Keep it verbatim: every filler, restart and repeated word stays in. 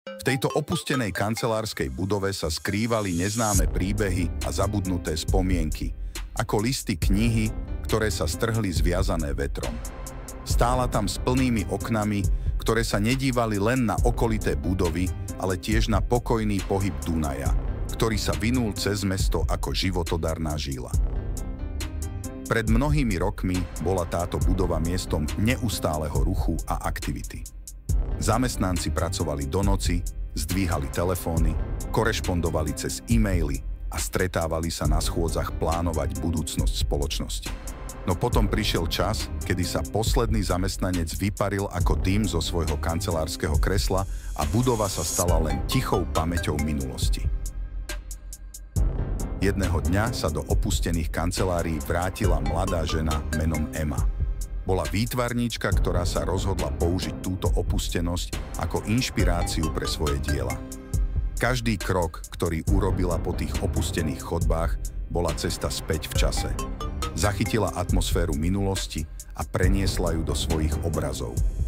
V tejto opustenej kancelárskej budove sa skrývali neznáme príbehy a zabudnuté spomienky, ako listy knihy, ktoré sa strhli zviazané vetrom. Stála tam s plnými oknami, ktoré sa nedívali len na okolité budovy, ale tiež na pokojný pohyb Dunaja, ktorý sa vinul cez mesto ako životodarná žila. Pred mnohými rokmi bola táto budova miestom neustáleho ruchu a aktivity. Zamestnanci pracovali do noci, zdvíhali telefóny, korešpondovali cez e-maily a stretávali sa na schôdzach plánovať budúcnosť spoločnosti. No potom prišiel čas, kedy sa posledný zamestnanec vyparil ako dym zo svojho kancelárskeho kresla a budova sa stala len tichou pamäťou minulosti. Jedného dňa sa do opustených kancelárií vrátila mladá žena menom Emma. Bola výtvarníčka, ktorá sa rozhodla použiť túto opustenosť ako inšpiráciu pre svoje diela. Každý krok, ktorý urobila po tých opustených chodbách, bola cesta späť v čase. Zachytila atmosféru minulosti a preniesla ju do svojich obrazov.